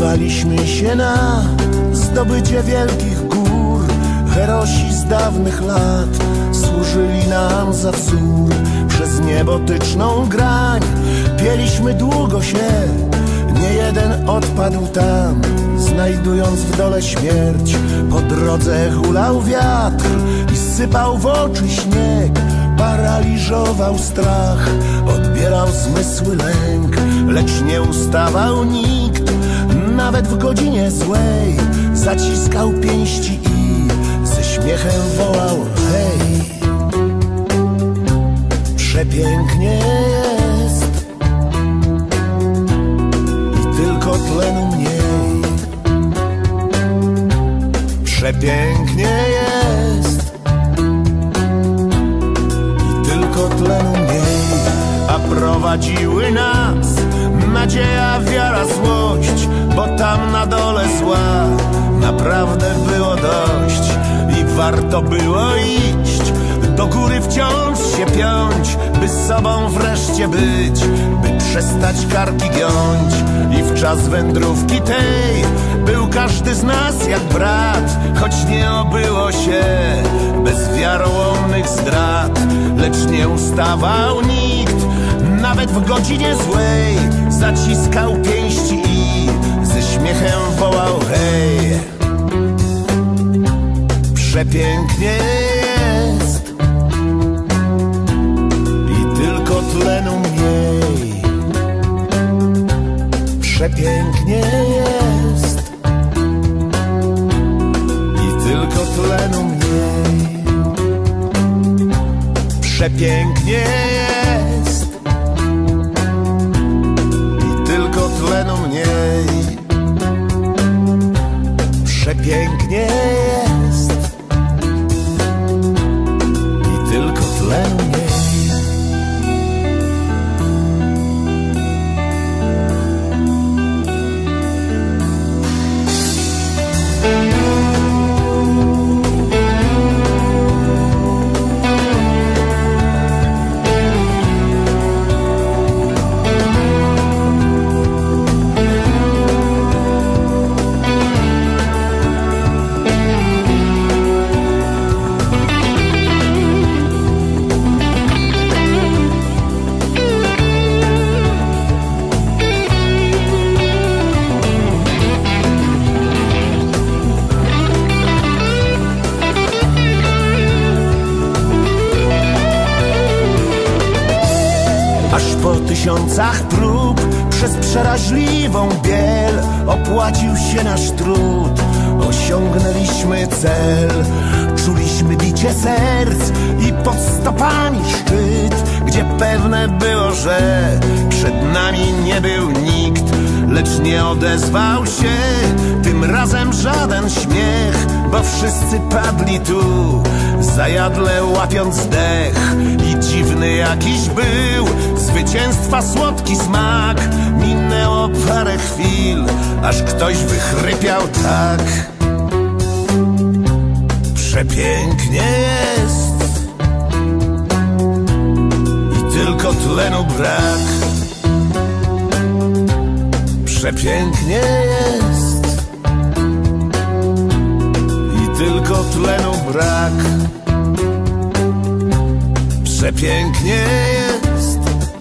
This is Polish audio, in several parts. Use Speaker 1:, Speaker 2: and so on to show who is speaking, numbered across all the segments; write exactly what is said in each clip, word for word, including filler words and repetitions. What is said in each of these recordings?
Speaker 1: Zrywaliśmy się na zdobycie wielkich gór. Herosi z dawnych lat służyli nam za wzór. Przez niebotyczną grań pieliśmy długo się. Nie jeden odpadł tam, znajdując w dole śmierć. Po drodze hulał wiatr i sypał w oczy śnieg. Paraliżował strach, odbierał zmysły lęk. Lecz nie ustawał nikt, nawet w godzinie złej. Zaciskał pięści i ze śmiechem wołał hej. Przepięknie jest i tylko tlenu mniej. Przepięknie jest i tylko tlenu mniej. A prowadziły nas nadzieja, wiara, złość, bo tam na dole zła naprawdę było dość. I warto było iść, do góry wciąż się piąć, by sobą wreszcie być, by przestać karki giąć. I w czas wędrówki tej był każdy z nas jak brat, choć nie obyło się bez wiarołomnych zdrad. Lecz nie ustawał nikt, nawet w godzinie złej. Zaciskał pięści i ze śmiechem wołał hej. Przepięknie jest i tylko tlenu mniej. Przepięknie jest i tylko tlenu mniej. Przepięknie jest i tylko tlenu mniej. Przepięknie jest i tylko tlenu mniej. Po tysiącach prób przez przeraźliwą biel opłacił się nasz trud. Osiągnęliśmy cel, czuliśmy bicie serc i pod stopami szczyt, gdzie pewne było, że przed nami nie był nikt. Lecz nie odezwał się tym razem żaden śmiech, bo wszyscy padli tu, zajadle łapiąc dech. I dziwny jakiś był zwycięstwa słodki smak. Minęło parę chwil, aż ktoś wychrypiał tak. Przepięknie jest i tylko tlenu brak. Przepięknie jest i tylko tlenu brak. Przepięknie jest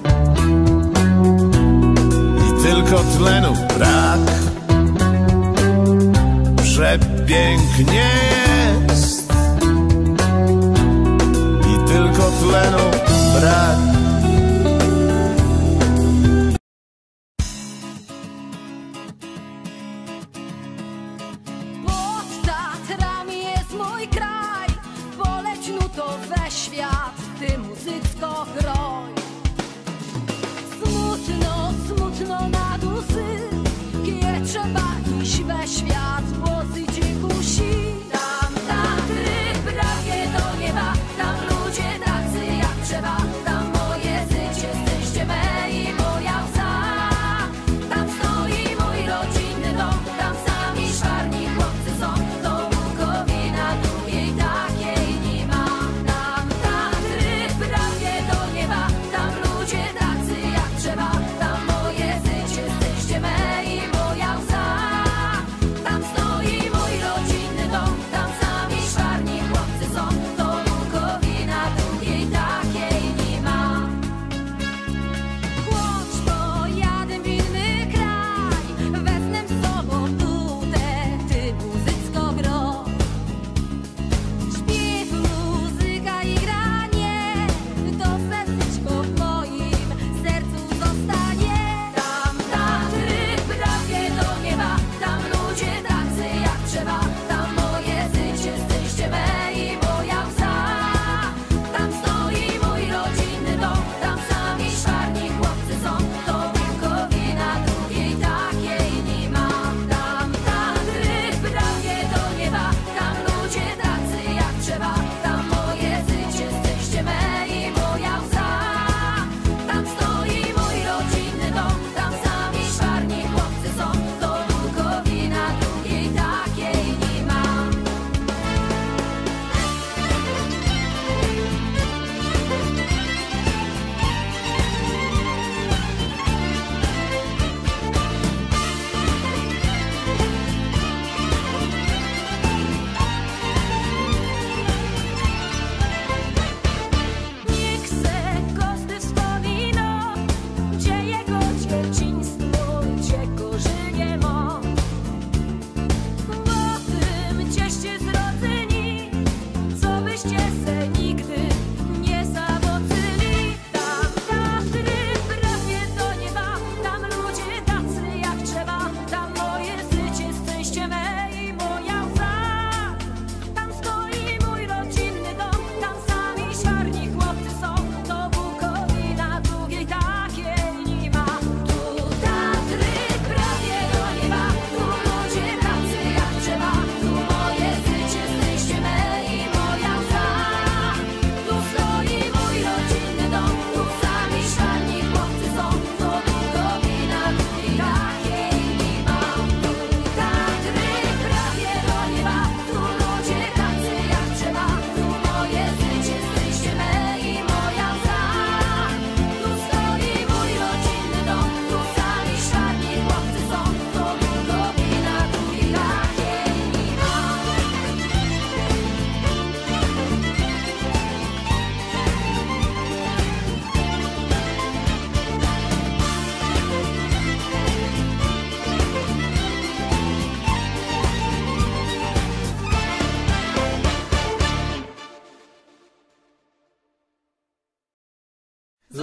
Speaker 1: i tylko tlenu brak. Przepięknie jest i tylko tlenu brak.
Speaker 2: Świat, ty muzycko groj. Smutno, smutno na dusy, kie trzeba iść we świat, głosy cię kusi. Tam Tatry prawie do nieba, tam ludzie tacy jak trzeba, tam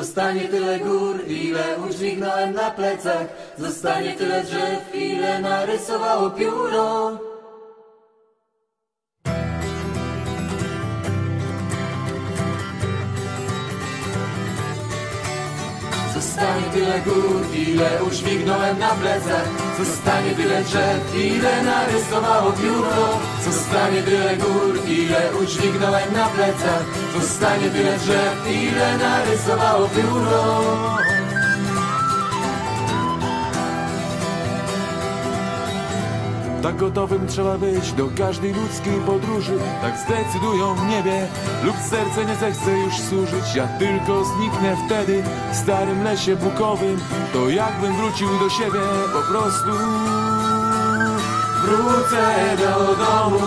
Speaker 3: Zostanie tyle gór, ile udźwignąłem na plecach. Zostanie tyle drzew, ile narysowało pióro. Zostanie tyle gór, ile udźwignąłem na plecach. Zostanie tyle drzew, ile narysowało pióro. Zostanie tyle gór, ile udźwignąłem na plecach. Zostanie tyle drzew, ile narysowało pióro.
Speaker 4: Tak gotowym trzeba być do każdej ludzkiej podróży. Tak zdecydują w niebie, lub serce nie zechce już służyć. Ja tylko zniknę wtedy w starym lesie bukowym. To jakbym wrócił do siebie, po prostu
Speaker 3: Wrócę do domu.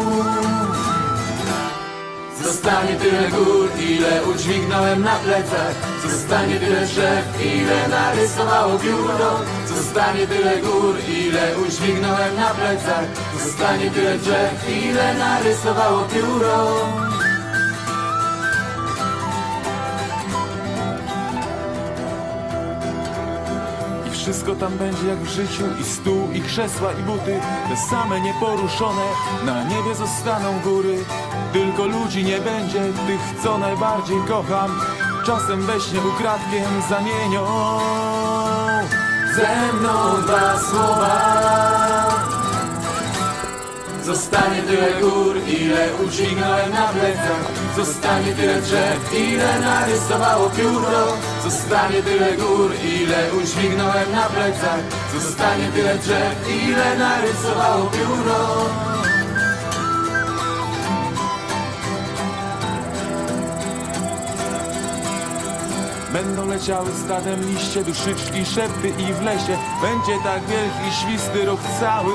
Speaker 3: Zostanie tyle gór, ile udźwignąłem na plecach. Zostanie tyle drzew, ile narysowało pióro. Zostanie tyle gór, ile udźwignąłem na plecach. Zostanie tyle drzew, ile narysowało pióro.
Speaker 4: i wszystko tam będzie jak w życiu. I stół, i krzesła, i buty, te same nieporuszone. Na niebie zostaną góry, tylko ludzi nie będzie. Tych, co najbardziej kocham, czasem we śnie ukradkiem zamienią
Speaker 3: Ze mną dwa słowa. Zostanie tyle gór, ile udźwignąłem na plecach. Zostanie tyle drzew, ile narysowało pióro. Zostanie tyle gór, ile udźwignąłem na plecach. Zostanie tyle drzew, ile narysowało pióro.
Speaker 4: Będą leciały stadem liście, duszyczki, szepty i w lesie będzie tak wielki, świsty rok cały.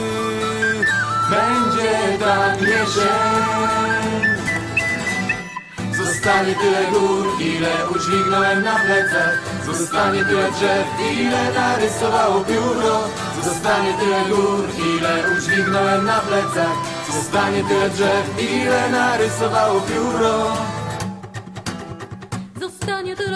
Speaker 3: Będzie tak jesień. Zostanie tyle gór, ile udźwignąłem na plecach. Zostanie tyle drzew, ile narysowało pióro. Zostanie tyle gór, ile udźwignąłem na plecach. Zostanie tyle drzew, ile narysowało pióro.
Speaker 2: Zostanie tyle